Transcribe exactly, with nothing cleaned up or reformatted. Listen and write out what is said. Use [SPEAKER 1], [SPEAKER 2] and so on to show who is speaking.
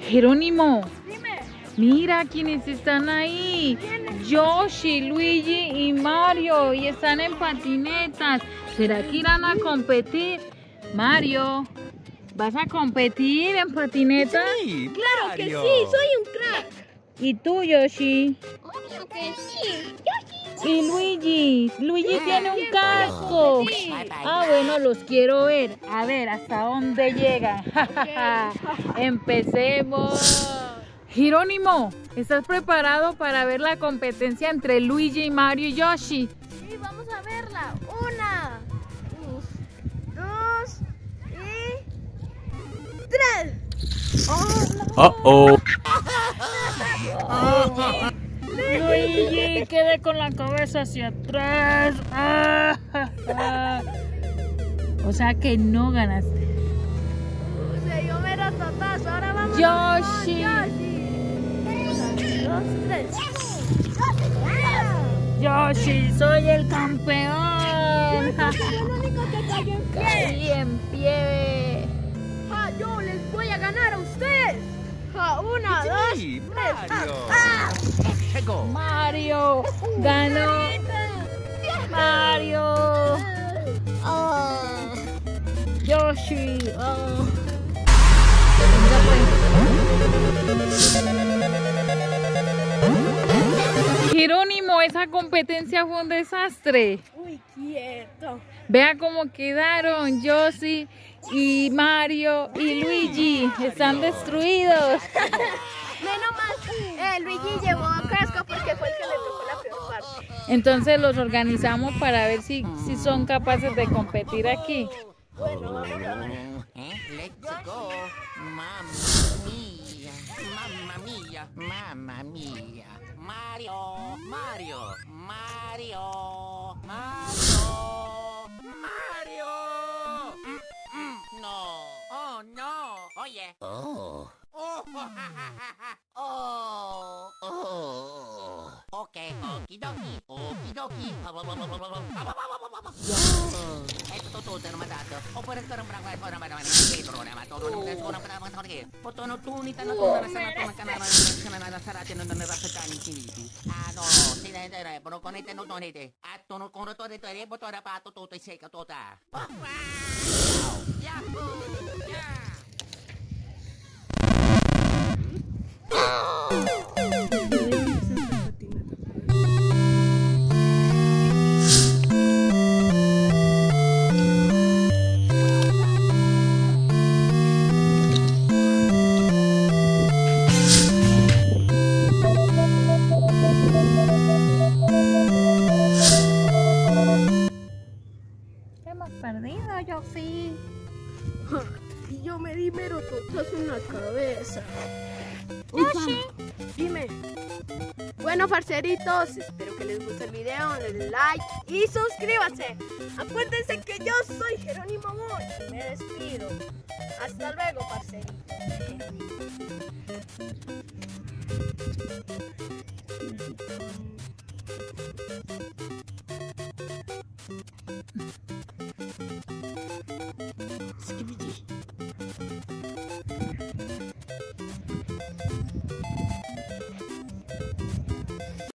[SPEAKER 1] Jerónimo,
[SPEAKER 2] Dime.
[SPEAKER 1] mira quiénes están ahí. Yoshi, Luigi y Mario. Y están en patinetas. ¿Será que irán a competir? Mario, ¿vas a competir en patineta?
[SPEAKER 3] Sí,
[SPEAKER 2] Claro que sí,
[SPEAKER 3] Mario.
[SPEAKER 2] soy un crack.
[SPEAKER 1] ¿Y tú, Yoshi?
[SPEAKER 2] Obvio que sí.
[SPEAKER 1] Y Luigi. Luigi tiene un casco.
[SPEAKER 2] Sí.
[SPEAKER 1] Ah, bueno, los quiero ver. A ver, ¿hasta dónde llegan? Empecemos. Jerónimo, ¿estás preparado para ver la competencia entre Luigi, Mario y Yoshi?
[SPEAKER 2] Sí, vamos a verla. Una, dos y tres.
[SPEAKER 3] Uh-oh.
[SPEAKER 1] Luigi, quede con la cabeza hacia atrás. Ah, ah, ah. O sea que no ganaste.
[SPEAKER 2] Se dio mero totazo. Ahora vamos
[SPEAKER 1] Yoshi.
[SPEAKER 2] con Yoshi. Una, dos, tres.
[SPEAKER 1] Yoshi, soy el campeón.
[SPEAKER 2] Soy el único que cayó en pie.
[SPEAKER 1] Caí en pie.
[SPEAKER 2] Ja, yo les voy a ganar a ustedes. Ja, una, dos,
[SPEAKER 3] Sí,
[SPEAKER 2] tres.
[SPEAKER 3] Mario.
[SPEAKER 2] Ah,
[SPEAKER 3] Llegó.
[SPEAKER 1] Mario ganó. Mario.
[SPEAKER 2] ah.
[SPEAKER 1] Yoshi. Oh. Jerónimo, esa competencia fue un desastre.
[SPEAKER 2] Uy, quieto.
[SPEAKER 1] Vea cómo quedaron Yoshi y Mario y Luigi. Están destruidos.
[SPEAKER 2] Menos mal, eh, Luigi llevó casco porque fue el que le tocó la peor parte.
[SPEAKER 1] Entonces los organizamos para ver si, si son capaces de competir aquí.
[SPEAKER 2] Bueno, vamos a ver.
[SPEAKER 4] Eh, let's go. Mamma mia. Mamma mia. Mamma mia. Mario. Mario. Mario. Mario. Mario. Mm, mm, no. Oh, no. Oye. Oh. Oh. Oh. Oh. Ok. Okidoki. Okidoki. Ito tutto naman dato. Oppure ito rin parang ito naman naman Pedro naman to nung nasa unang panahon sa kanila. Poto no tunita na to na sa nato ng kanana ng kanana sa atin nung nasa kanin kiniti. Ano, sinendere, pero con ite no tonite. At to no con to dito ere boto ra pa to to sai ka tota. Yahoo! Yeah!
[SPEAKER 1] Hemos perdido, Yoshi.
[SPEAKER 2] Y yo me di mero totazo en la cabeza.
[SPEAKER 1] Yoshi.
[SPEAKER 2] Dime. Bueno, parceritos, espero que les guste el video, denle like y suscríbanse. Acuérdense que yo soy Jerónimo Moy y me despido. Hasta luego, parceritos.